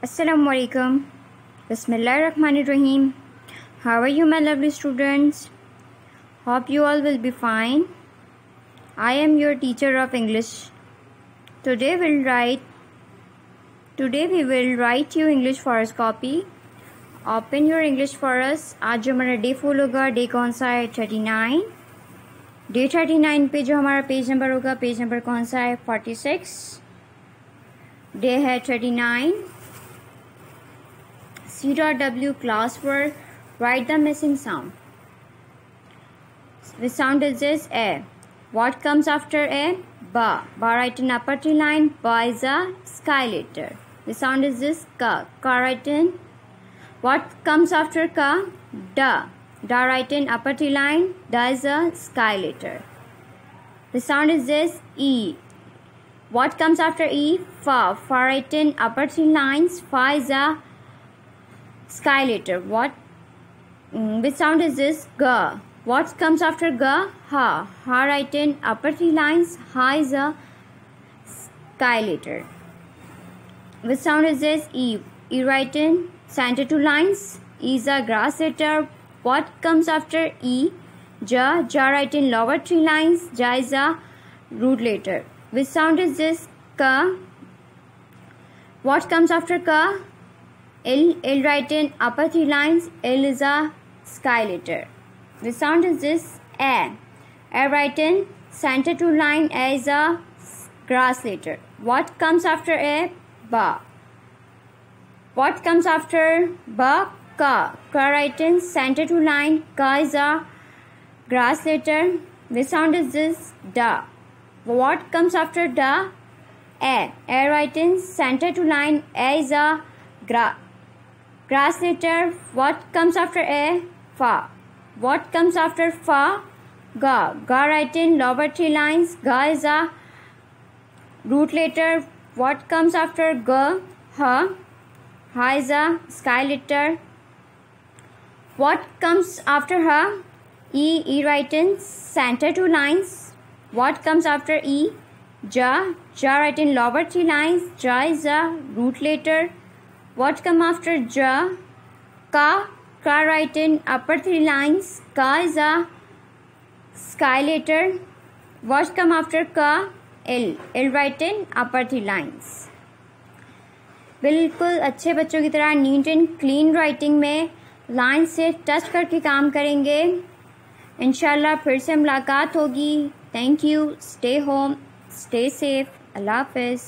Assalamualaikum. Bismillahirrahmanirrahim. How are you, my lovely students? Hope you all will be fine. I am your teacher of English. Today we will write you English first copy. Open your English for us. आज जो हमारा day full होगा, day कौन सा है? 39. Day 39 पे जो हमारा पेज नंबर होगा, पेज नंबर कौन सा है? 46. डे है 39. C.W class word. Write the missing sound. Which sound is this? A. What comes after A? Ba. Ba write in upper T line. Ba is a sky letter. The sound is this? Ka. Ka write in. What comes after ka? Da. Da write in upper T line. Da is a sky letter. The sound is this? E. What comes after E? Fa. Fa write in upper T lines. Fa is a sky letter. Which sound is this? Ga. What comes after ga? Ha. Ha write in upper three lines. Ha is a sky letter. Which sound is this? E. E write in center two lines. E is a grass letter. What comes after E? Ja. Ja write in lower three lines. Ja is a root letter. Which sound is this? Ka. What comes after ka? L. L write in upper three lines. L is a sky letter. The sound is this? A. A write in center two line. A is a grass letter. What comes after A? Ba. What comes after ba? Ka. Ka write in center two line. Ka is a grass letter. The sound is this? Da. What comes after da? A. A write in center two line. A is a grass letter. What comes after A? Fa. What comes after fa? Ga. Ga write in lower three lines. Ga is a root letter. What comes after ga? Ha. Ha is a sky letter. What comes after ha? E. E write in center two lines. What comes after E? Ja. Ja write in lower three lines. Ja is a root letter. What come after ja? Ka. Ka write in upper three lines. Ka is a sky letter. What come after ka? L. L write in upper three lines. बिल्कुल अच्छे बच्चों की तरह neat and clean writing में line से touch करके काम करेंगे. इंशाल्लाह फिर से मुलाकात होगी. Thank you. Stay home, stay safe. अल्लाह हाफिज़.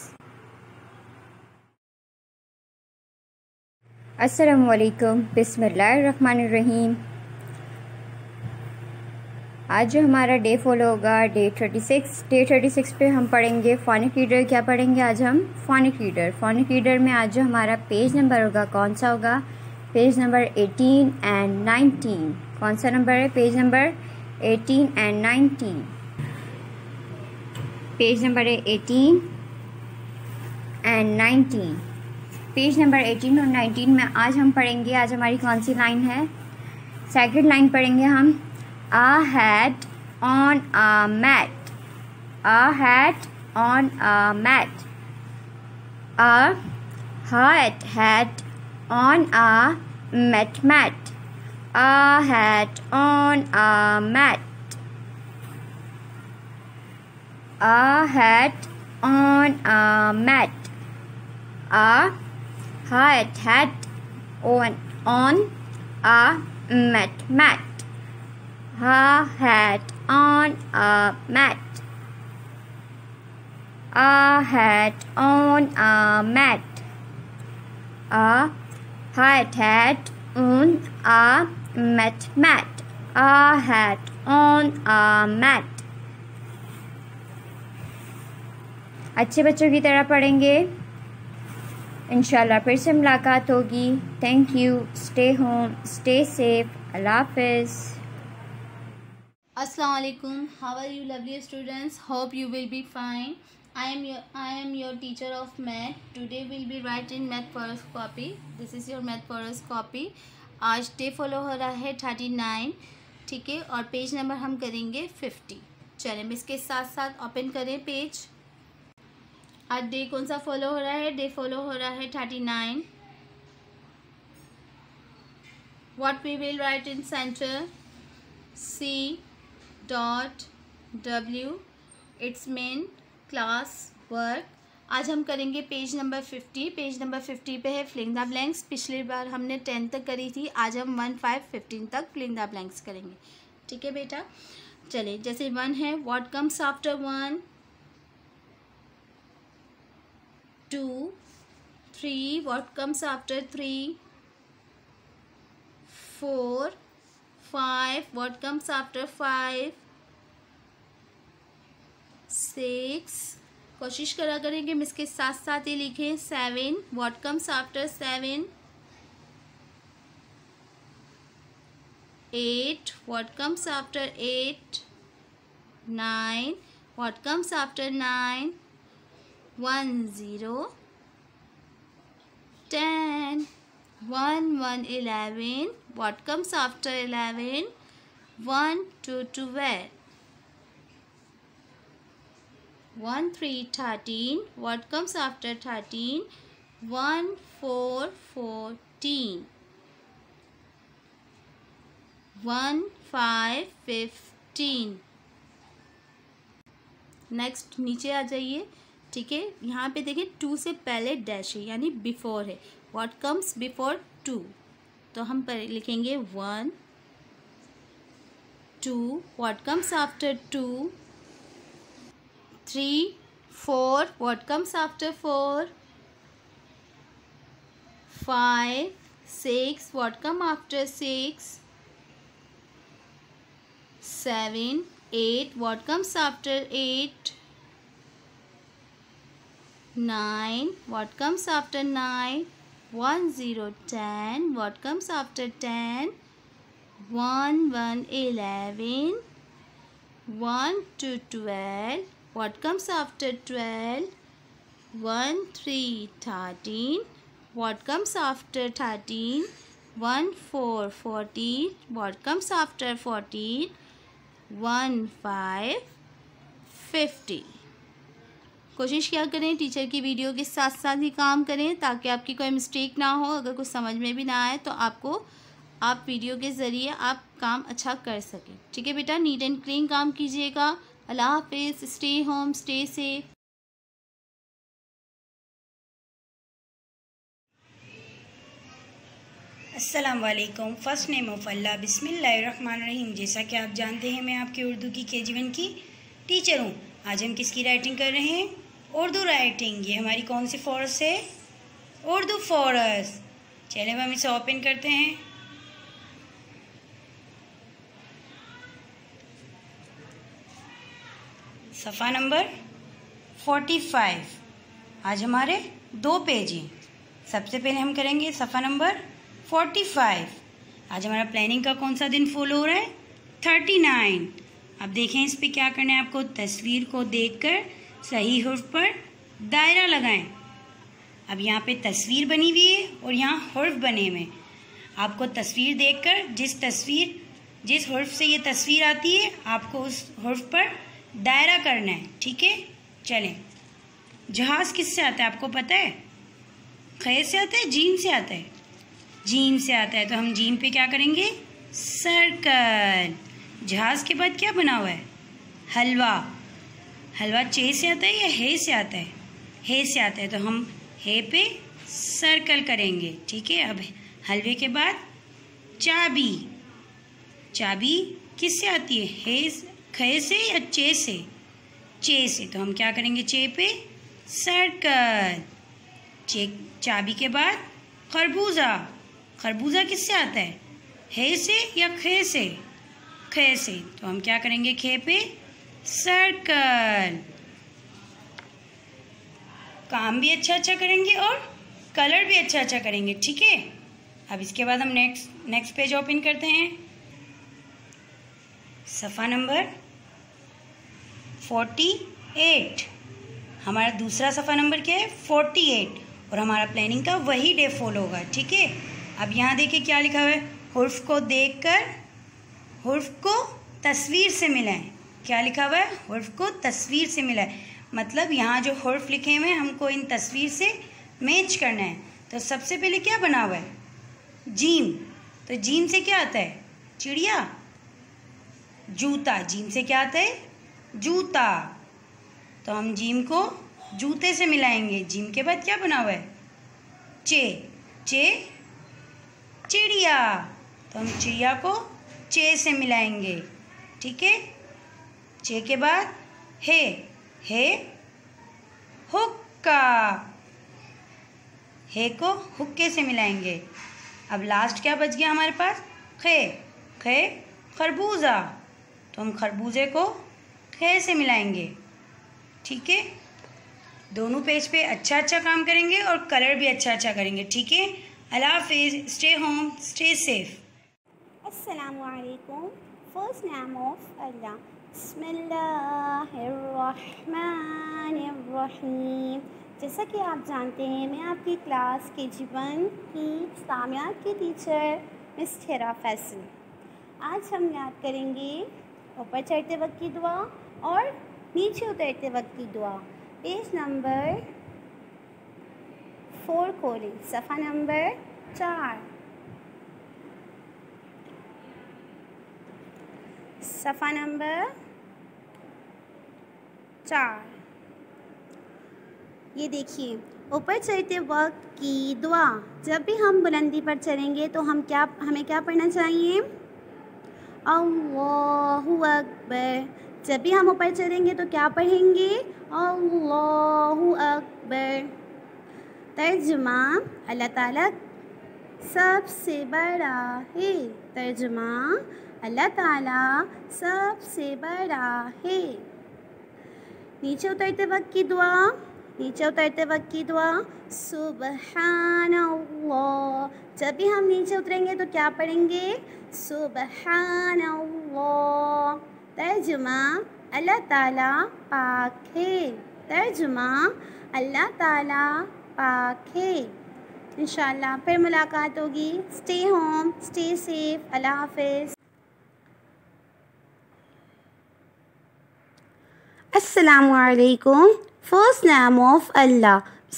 अस्सलामुअलैकुम. बिस्मिल्लाहिर्रहमानिर्रहीम. आज जो हमारा डे फॉलो होगा, डे 36. डे 36 पे हम पढ़ेंगे फोनिक रीडर. क्या पढ़ेंगे आज हम? Phonic reader. फोनिक रीडर में आज जो हमारा पेज नंबर होगा, कौन सा होगा? Page number 18 and 19. कौन सा नंबर है? Page number 18 and 19. Page number है 18 एंड 19. पेज नंबर 18 और 19 में आज हम पढ़ेंगे. आज हमारी कौन सी लाइन है? सेकंड लाइन पढ़ेंगे हम. A hat on a mat. A hat on a mat. A hat on a mat. A hat on a mat. A hat on a mat. A hat on a mat. A hat on a mat. A hat on a mat. A hat on a mat. A hat on a mat. अच्छे बच्चों की तरह पढ़ेंगे. इंशाल्लाह फिर से मुलाकात होगी. Thank you. Stay home, stay safe. अल्लाह हाफिज़. Assalamu alaikum. How are you, lovely students? Hope you will be fine. I am your teacher of math. Today we'll be writing math for us copy. This is your math for us copy. आज day follow हो रहा है 39. ठीक है, और page number हम करेंगे 50. चलें इसके साथ साथ ओपन करें पेज. आज डे कौन सा फॉलो हो रहा है? डे फॉलो हो रहा है 39. What we will write in center? C dot W. It's mean class work. आज हम करेंगे पेज नंबर 50. पेज नंबर 50 पे है फिलिंग द ब्लैंक्स. पिछली बार हमने 10 तक करी थी, आज हम 1, 5, 15 तक फिलिंग द ब्लैंक्स करेंगे. ठीक है बेटा, चलिए. जैसे 1 है, what comes after 1? 2. 3, what comes after 3? 4. 5, what comes after 5? 6. कोशिश करा करें कि हम इसके साथ साथ ही लिखें. 7, what comes after 7? 8, what comes after 8? 9, what comes after 9? 1, 0. 10, 1, 1, 11, what comes after 11? 1, 2, 12. 1, 3, 13, what comes after 13? 1, 4, 14. 1, 5, 15. Next नीचे आ जाइए. ठीक है, यहाँ पे देखिए 2 से पहले डैश है, यानी बिफोर है. What comes before 2? तो हम लिखेंगे 1, 2. What comes after 2? 3, 4, what comes after 4? 5, 6, what come after 6? 7, 8, what comes after 8? 9, what comes after 9? 1, 0, 10, what comes after 10? 1, 1, 11, 1, 2, 12. What comes after 12? 1, 3, 13. What comes after 13? 1, 4, 14. What comes after 14? 1, 5, 50. कोशिश क्या करें, teacher की video के साथ साथ ही काम करें ताकि आपकी कोई मिस्टेक ना हो. अगर कुछ समझ में भी ना आए तो आप वीडियो के ज़रिए आप काम अच्छा कर सकें. ठीक है बेटा, नीट एंड क्लीन काम कीजिएगा. अल्लाह हाफिज़. Stay home, stay safe. अस्सलाम वालेकुम. फ़र्स्ट नेम ऑफ अल्लाह, बिस्मिल्लाहिर्रहमानिर्रहीम. जैसा कि आप जानते हैं मैं आपकी उर्दू की KG1 की टीचर हूँ. आज हम किसकी राइटिंग कर रहे हैं? उर्दू राइटिंग. ये हमारी कौन सी फॉरस है? उर्दू फॉरस. चलिए हम इसे ओपन करते हैं. सफ़ा नंबर 45. आज हमारे 2 पेज हैं. सबसे पहले हम करेंगे सफ़ा नंबर 45. आज हमारा प्लानिंग का कौन सा दिन फॉलो हो रहा है? 39. अब देखें इस पे क्या करना है आपको. तस्वीर को देखकर सही हुर्फ पर दायरा लगाएं. अब यहाँ पे तस्वीर बनी हुई है और यहाँ हुर्फ बने हुए. आपको तस्वीर देखकर जिस हुर्फ से ये तस्वीर आती है आपको उस हुर्फ पर दायरा करना है. ठीक है, चलें. जहाज़ किससे आता है आपको पता है? खे से आता है, जीम से आता है? जीम से आता है. तो हम जीम पे क्या करेंगे? सर्कल. जहाज़ के बाद क्या बना हुआ है? हलवा. हलवा चे से आता है या हे से आता है? हे से आता है. तो हम हे पे सर्कल करेंगे. ठीक है. अब हलवे के बाद चाबी. चाबी किससे आती है? हे खे से या चे से? चे से. तो हम क्या करेंगे? चे पे सर्कल. चाबी के बाद खरबूजा. खरबूजा किससे आता है? हे से या खे से? खे से. तो हम क्या करेंगे? खे पे सर्कल. काम भी अच्छा करेंगे और कलर भी अच्छा करेंगे. ठीक है. अब इसके बाद हम नेक्स्ट पेज ओपन करते हैं. सफ़ा नंबर 48. हमारा दूसरा सफ़ा नंबर क्या है? 48. और हमारा प्लानिंग का वही डे फॉलो होगा. ठीक है. अब यहाँ देखिए क्या लिखा हुआ है? हुर्फ को देखकर हुर्फ को तस्वीर से मिलाएं. क्या लिखा हुआ है? हुर्फ को तस्वीर से मिलाएं. मतलब यहाँ जो हुर्फ लिखे हुए हैं हमको इन तस्वीर से मैच करना है. तो सबसे पहले क्या बना हुआ है? जीम. तो जीम से क्या आता है? चिड़िया। जूता, जीम से क्या आता है? जूता। तो हम जीम को जूते से मिलाएंगे। जीम के बाद क्या बना हुआ है? चे। चे चिड़िया। तो हम चिड़िया को चे से मिलाएंगे। ठीक है। चे के बाद हे। हे हुक्का। हे को हुक्के से मिलाएंगे। अब लास्ट क्या बच गया हमारे पास? खे। खे खरबूजा। तो हम खरबूजे को खे से मिलाएंगे। ठीक है। दोनों पेज पे अच्छा अच्छा काम करेंगे और कलर भी अच्छा अच्छा करेंगे। ठीक है। अल्लाह हाफिज़। Stay home, stay safe. अस्सलामुअलैकुम। First name of Allah. बिस्मिल्लाहिर्रहमानिर्रहीम। जैसा कि आप जानते हैं, मैं आपकी क्लास KG1 की इस्लामियात की टीचर मिस हिरा फैसल। आज हम याद करेंगे ऊपर चढ़ते वक्त की दुआ और नीचे उतरते वक्त की दुआ। पेज नंबर 4 खोलें, सफ़ा नंबर 4। सफ़ा नंबर 4। ये देखिए, ऊपर चढ़ते वक्त की दुआ। जब भी हम बुलंदी पर चढ़ेंगे तो हमें क्या पढ़ना चाहिए? अल्लाहु अकबर। जब भी हम ऊपर चढ़ेंगे तो क्या पढ़ेंगे? अल्लाहु अकबर। तर्जुमा, अल्लाह ताला सबसे बड़ा है। तर्जुमा, अल्लाह ताला सबसे बड़ा है। नीचे उतरते वक्त की दुआ। नीचे उतरते वक्त की दुआ, सुबहानल्लाह। जब भी हम नीचे उतरेंगे तो क्या पढ़ेंगे? सुबहानल्लाह। तर्जुमा, अल्लाह ताला पाक है। तर्जुमा, अल्लाह ताला पाक है। इंशाअल्लाह फिर मुलाकात होगी। Stay home, stay safe. अल्लाह हाफिज़। अस्सलामुअलैकुम। First name of Allah.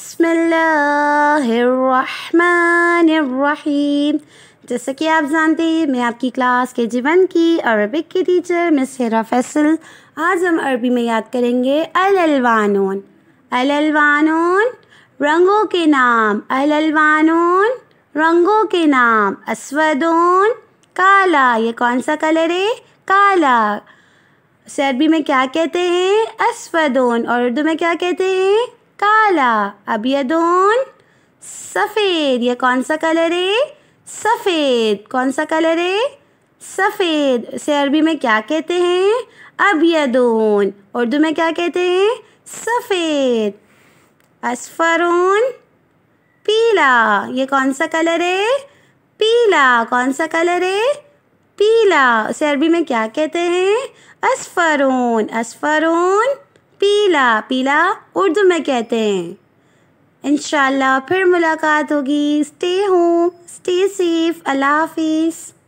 बिस्मिल्लाहिर्रहमानिर्रहीम। जैसा कि आप जानते हैं, मैं आपकी क्लास KG1 की अरबिक की टीचर मिस हिरा फैसल। आज हम अरबी में याद करेंगे अल-अलवानुन। अल-अलवानुन रंगों के नाम। अल-अलवानुन रंगों के नाम। अस्वदुन काला। ये कौन सा कलर है? काला। उसे अरबी में क्या कहते हैं? अस्वदुन। और उर्दू में क्या कहते हैं? काला। अबयदुन सफ़ेद। ये कौन सा कलर है? सफ़ेद। कौन सा कलर है? सफ़ेद। उसे अरबी में क्या कहते हैं? अबयदुन। उर्दू में क्या कहते हैं? सफ़ेद। अस्फरुन पीला। ये कौन सा कलर है? पीला। कौन सा कलर है? पीला। उसे अरबी में क्या कहते हैं? अस्फरुन। अस्फरुन पीला। पीला उर्दू में कहते हैं। इंशाअल्लाह फिर मुलाकात होगी। Stay home, stay safe. अल्लाह हाफिज़।